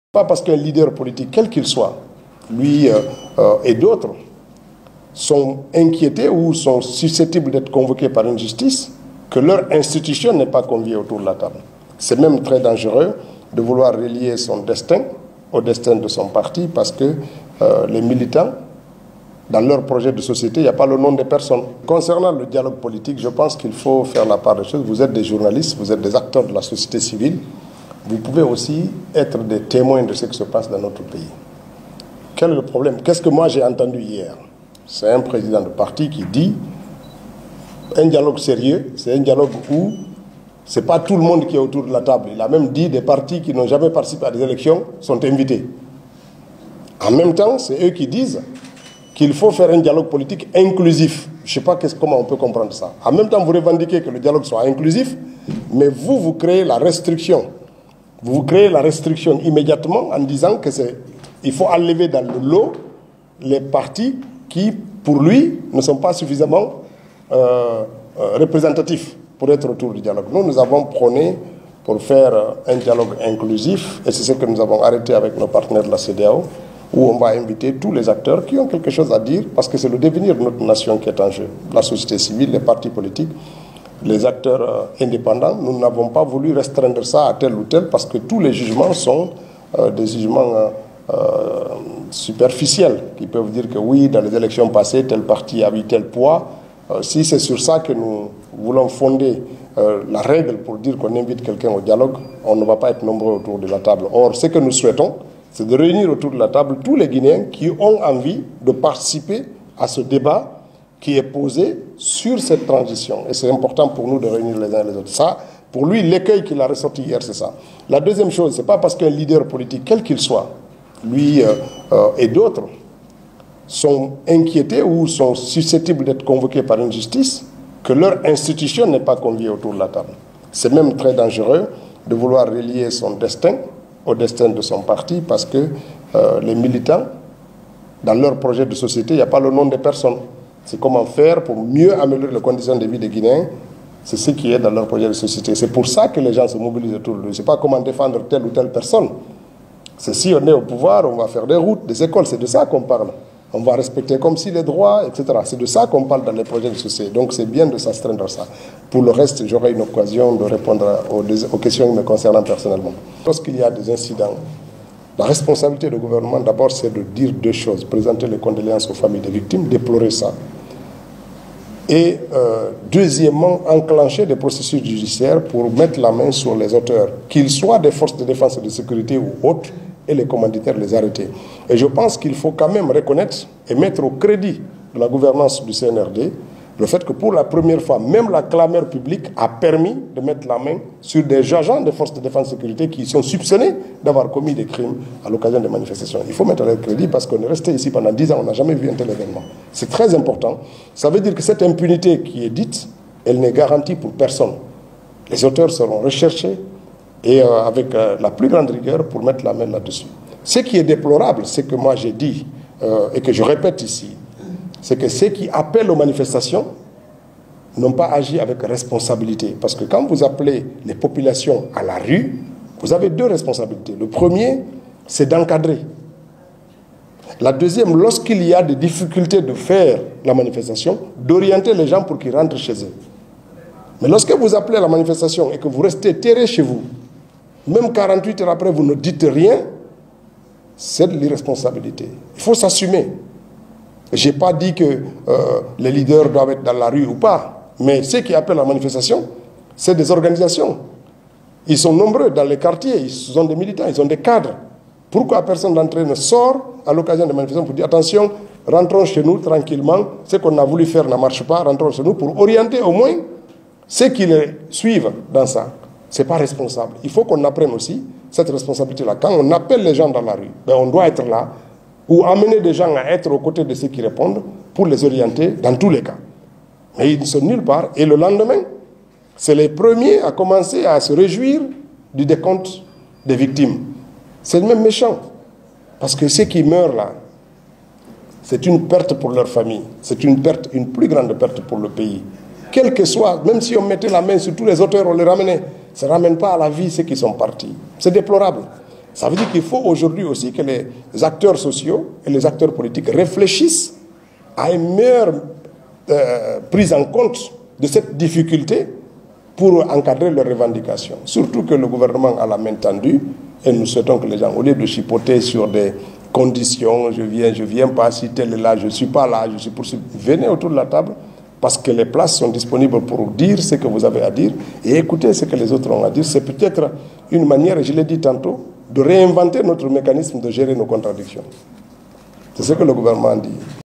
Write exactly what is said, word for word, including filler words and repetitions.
Pas parce qu'un leader politique, quel qu'il soit, lui euh, euh, et d'autres, sont inquiétés ou sont susceptibles d'être convoqués par une justice, que leur institution n'est pas conviée autour de la table. C'est même très dangereux de vouloir relier son destin au destin de son parti parce que euh, les militants, dans leur projet de société, il n'y a pas le nom des personnes. Concernant le dialogue politique, je pense qu'il faut faire la part des choses. Vous êtes des journalistes, vous êtes des acteurs de la société civile. Vous pouvez aussi être des témoins de ce qui se passe dans notre pays. Quel est le problème? Qu'est-ce que moi j'ai entendu hier? C'est un président de parti qui dit un dialogue sérieux, c'est un dialogue où ce n'est pas tout le monde qui est autour de la table. Il a même dit des partis qui n'ont jamais participé à des élections sont invités. En même temps, c'est eux qui disent qu'il faut faire un dialogue politique inclusif. Je ne sais pas comment on peut comprendre ça. En même temps, vous revendiquez que le dialogue soit inclusif, mais vous, vous créez la restriction. Vous, vous créez la restriction immédiatement en disant que c'est, il faut enlever dans le lot les partis qui, pour lui, ne sont pas suffisamment euh, euh, représentatifs pour être autour du dialogue. Nous, nous avons prôné pour faire un dialogue inclusif, et c'est ce que nous avons arrêté avec nos partenaires de la C E D E A O, où on va inviter tous les acteurs qui ont quelque chose à dire, parce que c'est le devenir de notre nation qui est en jeu. La société civile, les partis politiques, les acteurs euh, indépendants. Nous n'avons pas voulu restreindre ça à tel ou tel, parce que tous les jugements sont euh, des jugements euh, euh, superficiels, qui peuvent dire que oui, dans les élections passées, tel parti a eu tel poids. Euh, si c'est sur ça que nous voulons fonder euh, la règle pour dire qu'on invite quelqu'un au dialogue, on ne va pas être nombreux autour de la table. Or, ce que nous souhaitons, c'est de réunir autour de la table tous les Guinéens qui ont envie de participer à ce débat qui est posé sur cette transition. Et c'est important pour nous de réunir les uns et les autres. Ça, pour lui, l'écueil qu'il a ressorti hier, c'est ça. La deuxième chose, ce n'est pas parce qu'un leader politique, quel qu'il soit, lui euh, euh, et d'autres, sont inquiétés ou sont susceptibles d'être convoqués par une justice, que leur institution n'est pas conviée autour de la table. C'est même très dangereux de vouloir relier son destin au destin de son parti parce que euh, les militants, dans leur projet de société, il n'y a pas le nom des personnes. C'est comment faire pour mieux améliorer les conditions de vie des Guinéens. C'est ce qui est dans leur projet de société. C'est pour ça que les gens se mobilisent autour de lui. Ce n'est pas comment défendre telle ou telle personne. C'est si on est au pouvoir, on va faire des routes, des écoles. C'est de ça qu'on parle. On va respecter comme si les droits, et cetera. C'est de ça qu'on parle dans les projets de société. Donc c'est bien de s'astreindre à ça. Pour le reste, j'aurai une occasion de répondre aux, aux questions me concernant personnellement. Lorsqu'il y a des incidents, la responsabilité du gouvernement, d'abord, c'est de dire deux choses. Présenter les condoléances aux familles des victimes, déplorer ça. Et euh, deuxièmement, enclencher des processus judiciaires pour mettre la main sur les auteurs, qu'ils soient des forces de défense et de sécurité ou autres, et les commanditaires les arrêter. Et je pense qu'il faut quand même reconnaître et mettre au crédit de la gouvernance du C N R D le fait que pour la première fois, même la clameur publique a permis de mettre la main sur des agents des forces de défense et de sécurité qui sont soupçonnés d'avoir commis des crimes à l'occasion des manifestations. Il faut mettre le crédit parce qu'on est resté ici pendant dix ans, on n'a jamais vu un tel événement. C'est très important. Ça veut dire que cette impunité qui est dite, elle n'est garantie pour personne. Les auteurs seront recherchés et euh, avec euh, la plus grande rigueur pour mettre la main là-dessus. Ce qui est déplorable, c'est que moi j'ai dit, euh, et que je répète ici, c'est que ceux qui appellent aux manifestations n'ont pas agi avec responsabilité. Parce que quand vous appelez les populations à la rue, vous avez deux responsabilités. Le premier, c'est d'encadrer. La deuxième, lorsqu'il y a des difficultés de faire la manifestation, d'orienter les gens pour qu'ils rentrent chez eux. Mais lorsque vous appelez à la manifestation et que vous restez terré chez vous, même quarante-huit heures après, vous ne dites rien, c'est de l'irresponsabilité. Il faut s'assumer. Je n'ai pas dit que euh, les leaders doivent être dans la rue ou pas, mais ceux qui appellent à la manifestation, c'est des organisations. Ils sont nombreux dans les quartiers, ils ont des militants, ils ont des cadres. Pourquoi personne d'entre eux ne sort à l'occasion des manifestations pour dire attention, rentrons chez nous tranquillement, ce qu'on a voulu faire ne marche pas, rentrons chez nous pour orienter au moins ceux qui les suivent dans ça. Ce n'est pas responsable. Il faut qu'on apprenne aussi cette responsabilité-là. Quand on appelle les gens dans la rue, ben on doit être là, ou amener des gens à être aux côtés de ceux qui répondent pour les orienter dans tous les cas. Mais ils ne sont nulle part. Et le lendemain, c'est les premiers à commencer à se réjouir du décompte des victimes. C'est même méchant. Parce que ceux qui meurent là, c'est une perte pour leur famille. C'est une perte, une plus grande perte pour le pays. Quel que soit, même si on mettait la main sur tous les auteurs, on les ramenait, ça ne ramène pas à la vie ceux qui sont partis. C'est déplorable. Ça veut dire qu'il faut aujourd'hui aussi que les acteurs sociaux et les acteurs politiques réfléchissent à une meilleure euh, prise en compte de cette difficulté pour encadrer leurs revendications. Surtout que le gouvernement a la main tendue et nous souhaitons que les gens, au lieu de chipoter sur des conditions, je viens, je viens pas, si tel est là, je ne suis pas là, je suis poursuivi, venez autour de la table parce que les places sont disponibles pour dire ce que vous avez à dire et écouter ce que les autres ont à dire. C'est peut-être une manière, je l'ai dit tantôt, de réinventer notre mécanisme de gérer nos contradictions. C'est ce que le gouvernement dit.